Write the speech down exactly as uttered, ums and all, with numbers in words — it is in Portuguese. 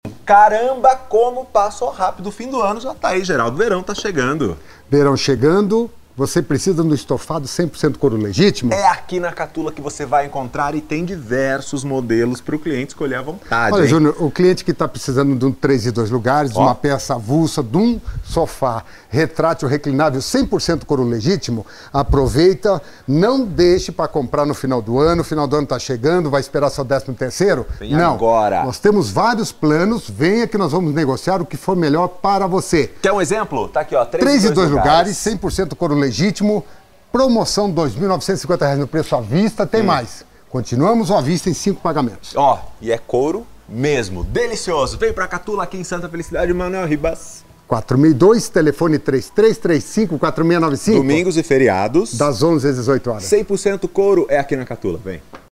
Caramba, como passou rápido. O fim do ano já tá aí, Geraldo. Verão tá chegando. Verão chegando. Você precisa do estofado cem por cento couro legítimo? É aqui na Catula que você vai encontrar e tem diversos modelos para o cliente escolher à vontade. Olha, hein? Júnior, o cliente que está precisando de um três e dois lugares, de Ó. uma peça avulsa, de um sofá retrátil reclinável cem por cento couro legítimo, aproveita, não deixe para comprar no final do ano. O final do ano está chegando, vai esperar seu décimo terceiro? Vem Não. agora. Nós temos vários planos, venha que nós vamos negociar o que for melhor para você. Quer um exemplo? Tá aqui, ó. três e dois lugares, cem por cento couro legítimo, promoção dois mil novecentos e cinquenta reais no preço à vista, tem hum. mais. Continuamos à vista em cinco pagamentos. Ó, e é couro mesmo, delicioso. Vem pra Catula aqui em Santa Felicidade, Manuel Ribas. quatro mil e dois, telefone três três três cinco, quatro seis nove cinco. Domingos e feriados. Das onze às dezoito horas. cem por cento couro é aqui na Catula, vem.